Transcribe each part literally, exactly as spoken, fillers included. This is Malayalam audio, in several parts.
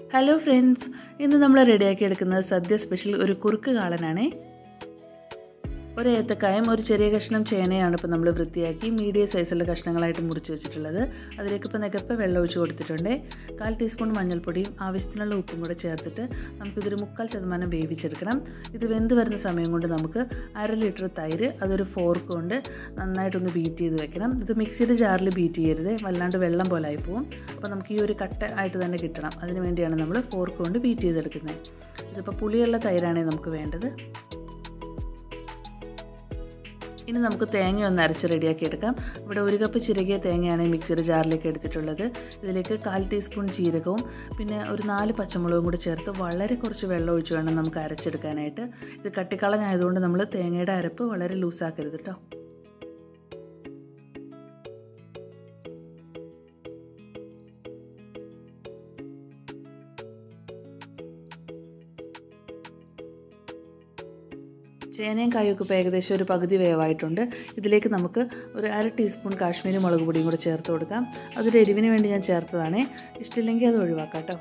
ഹലോ ഫ്രണ്ട്സ്, ഇന്ന് നമ്മൾ റെഡിയാക്കി എടുക്കുന്നത് സദ്യ സ്പെഷ്യൽ ഒരു കുറുക്ക് കാളനാണ്. ഒരു ഏത്തക്കായും ഒരു ചെറിയ കഷ്ണം ചേനയാണ് ഇപ്പോൾ നമ്മൾ വൃത്തിയാക്കി മീഡിയം സൈസുള്ള കഷ്ണങ്ങളായിട്ട് മുറിച്ച് വെച്ചിട്ടുള്ളത്. അതിലേക്ക് ഇപ്പോൾ നികപ്പ വെള്ളം ഒഴിച്ച് കൊടുത്തിട്ടുണ്ട്. കാൽ ടീസ്പൂൺ മഞ്ഞൾപ്പൊടിയും ആവശ്യത്തിനുള്ള ഉപ്പും കൂടെ ചേർത്തിട്ട് നമുക്കിതൊരു മുക്കാൽ ശതമാനം വേവിച്ചെടുക്കണം. ഇത് വെന്ത് വരുന്ന സമയം കൊണ്ട് നമുക്ക് അര ലിറ്റർ തൈര് അതൊരു ഫോർക്ക് കൊണ്ട് നന്നായിട്ടൊന്ന് ബീറ്റ് ചെയ്ത് വെക്കണം. ഇത് മിക്സിയുടെ ജാറിൽ ബീറ്റ് ചെയ്യരുത്, വല്ലാണ്ട് വെള്ളം പോലെ ആയി പോകും. അപ്പോൾ നമുക്ക് ഈ ഒരു കട്ട ആയിട്ട് തന്നെ കിട്ടണം. അതിന് വേണ്ടിയാണ് നമ്മൾ ഫോർക്ക് കൊണ്ട് ബീറ്റ് ചെയ്തെടുക്കുന്നത്. ഇതിപ്പോൾ പുളിയുള്ള തൈരാണ് നമുക്ക് വേണ്ടത്. ഇനി നമുക്ക് തേങ്ങ ഒന്ന് അരച്ച് റെഡിയാക്കി എടുക്കാം. ഇവിടെ ഒരു കപ്പ് ചിരകിയ തേങ്ങയാണ് മിക്സിയുടെ ജാറിലേക്ക് എടുത്തിട്ടുള്ളത്. ഇതിലേക്ക് കാൽ ടീസ്പൂൺ ജീരകവും പിന്നെ ഒരു നാല് പച്ചമുളകും കൂടി ചേർത്ത് വളരെ കുറച്ച് വെള്ളം ഒഴിച്ച് വേണം നമുക്ക് അരച്ചെടുക്കാനായിട്ട്. ഇത് കട്ടിക്കളഞ്ഞായതുകൊണ്ട് നമ്മൾ തേങ്ങയുടെ അരപ്പ് വളരെ ലൂസാക്കരുത് കേട്ടോ. ചേനയും കായൊക്കെ ഇപ്പോൾ ഏകദേശം ഒരു പകുതി വേവായിട്ടുണ്ട്. ഇതിലേക്ക് നമുക്ക് ഒരു അര ടീസ്പൂൺ കാശ്മീരി മുളക് പൊടിയും കൂടെ ചേർത്ത് കൊടുക്കാം. അതൊരു എരിവിന് വേണ്ടി ഞാൻ ചേർത്തതാണ്. ഇഷ്ടമില്ലെങ്കിൽ അത് ഒഴിവാക്കാം കേട്ടോ.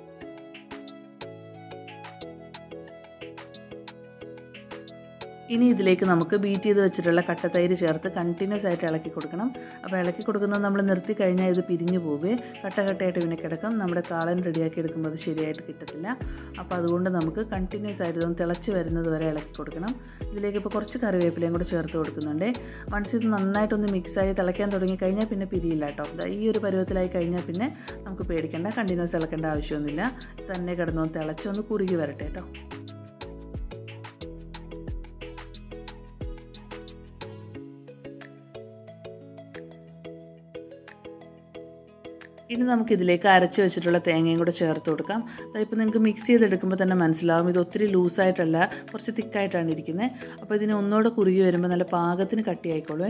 ഇനി ഇതിലേക്ക് നമുക്ക് ബീറ്റ് ചെയ്ത് വെച്ചിട്ടുള്ള കട്ടത്തൈര് ചേർത്ത് കണ്ടിന്യൂസ് ആയിട്ട് ഇളക്കി കൊടുക്കണം. അപ്പോൾ ഇളക്കി കൊടുക്കുന്നത് നമ്മൾ നിർത്തി കഴിഞ്ഞാൽ ഇത് പിരിഞ്ഞു പോവുകയെ കട്ട കട്ടയായിട്ട് പിന്നെ കിടക്കും. നമ്മുടെ കാളൻ റെഡിയാക്കി എടുക്കുമ്പോൾ അത് ശരിയായിട്ട് കിട്ടത്തില്ല. അപ്പോൾ അതുകൊണ്ട് നമുക്ക് കണ്ടിന്യൂസ് ആയിട്ട് ഇതൊന്ന് തിളച്ച് വരുന്നത് വരെ ഇളക്കി കൊടുക്കണം. ഇതിലേക്ക് ഇപ്പോൾ കുറച്ച് കറിവേപ്പിലയും കൂടെ ചേർത്ത് കൊടുക്കുന്നുണ്ട്. വൺസ് ഇത് നന്നായിട്ടൊന്ന് മിക്സായി തിളയ്ക്കാൻ തുടങ്ങി കഴിഞ്ഞാൽ പിന്നെ പിരിയില്ല കേട്ടോ. ഈ ഒരു പരുവത്തിലായി കഴിഞ്ഞാൽ പിന്നെ നമുക്ക് പേടിക്കേണ്ട, കണ്ടിന്യൂസ് ഇളക്കേണ്ട ആവശ്യമൊന്നുമില്ല. തന്നെ കിടന്നൊന്ന് തിളച്ചൊന്ന് കുറുകി വരട്ടെ കേട്ടോ. ഇനി നമുക്കിതിലേക്ക് അരച്ച് വെച്ചിട്ടുള്ള തേങ്ങയും കൂടെ ചേർത്ത് കൊടുക്കാം. ഇപ്പോൾ നിങ്ങൾക്ക് മിക്സ് ചെയ്തെടുക്കുമ്പോൾ തന്നെ മനസ്സിലാവും ഇത് ഒത്തിരി ലൂസായിട്ടല്ല, കുറച്ച് തിക്കായിട്ടാണ് ഇരിക്കുന്നത്. അപ്പോൾ ഇതിനെ ഒന്നുകൂടെ കുറുകി വരുമ്പോൾ നല്ല പാകത്തിന് കട്ടിയായിക്കോളൂ.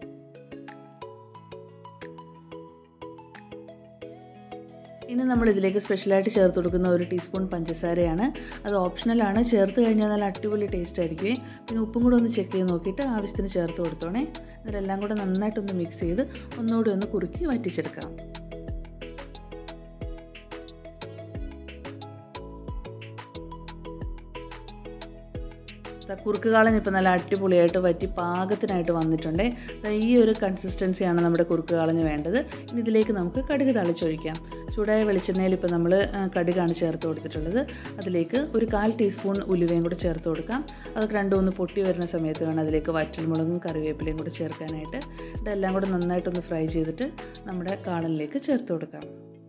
ഇനി നമ്മൾ ഇതിലേക്ക് സ്പെഷ്യലായിട്ട് ചേർത്ത് കൊടുക്കുന്ന ഒരു ടീസ്പൂൺ പഞ്ചസാരയാണ്. അത് ഓപ്ഷണലാണ്. ചേർത്ത് കഴിഞ്ഞാൽ നല്ല അടിപൊളി ടേസ്റ്റ് ആയിരിക്കും. പിന്നെ ഉപ്പും കൂടെ ഒന്ന് ചെക്ക് ചെയ്ത് നോക്കിയിട്ട് ആവശ്യത്തിന് ചേർത്ത് കൊടുത്തോണേ. ഇതെല്ലാം കൂടെ നന്നായിട്ടൊന്ന് മിക്സ് ചെയ്ത് ഒന്നുകൂടി ഒന്ന് കുറുക്കി വറ്റിച്ചെടുക്കാം. കുറുക്ക് കാളൻ ഇപ്പോൾ നല്ല അടിപൊളിയായിട്ട് വറ്റി പാകത്തിനായിട്ട് വന്നിട്ടുണ്ട്. ഈ ഒരു കൺസിസ്റ്റൻസിയാണ് നമ്മുടെ കുറുക്ക് കാളന് വേണ്ടത്. ഇനി ഇതിലേക്ക് നമുക്ക് കടുക് തളിച്ചൊഴിക്കാം. ചൂടായ വെളിച്ചെണ്ണയിൽ ഇപ്പോൾ നമ്മൾ കടുകാണ് ചേർത്ത് കൊടുത്തിട്ടുള്ളത്. അതിലേക്ക് ഒരു കാൽ ടീസ്പൂൺ ഉലുവയും കൂടെ ചേർത്ത് കൊടുക്കാം. അതൊക്കെ രണ്ടും ഒന്ന് പൊട്ടി വരുന്ന സമയത്ത് വേണം അതിലേക്ക് വറ്റൽമുളകും കറിവേപ്പിലയും കൂടെ ചേർക്കാനായിട്ട്. ഇതെല്ലാം കൂടെ നന്നായിട്ടൊന്ന് ഫ്രൈ ചെയ്തിട്ട് നമ്മുടെ കാളനിലേക്ക് ചേർത്ത് കൊടുക്കാം.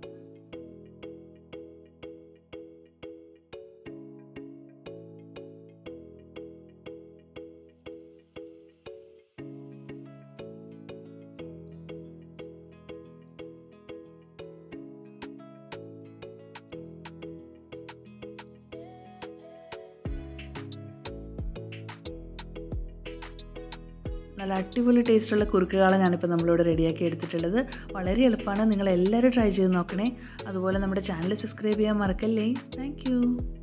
നല്ല അടിപൊളി ടേസ്റ്റുള്ള കുറുക്ക് കാളൻ ഞാനിപ്പോൾ നമ്മളിവിടെ റെഡിയാക്കി എടുത്തിട്ടുള്ളത്. വളരെ എളുപ്പമാണ്. നിങ്ങളെല്ലാവരും ട്രൈ ചെയ്ത് നോക്കണേ. അതുപോലെ നമ്മുടെ ചാനൽ സബ്സ്ക്രൈബ് ചെയ്യാൻ മറക്കല്ലേ. താങ്ക്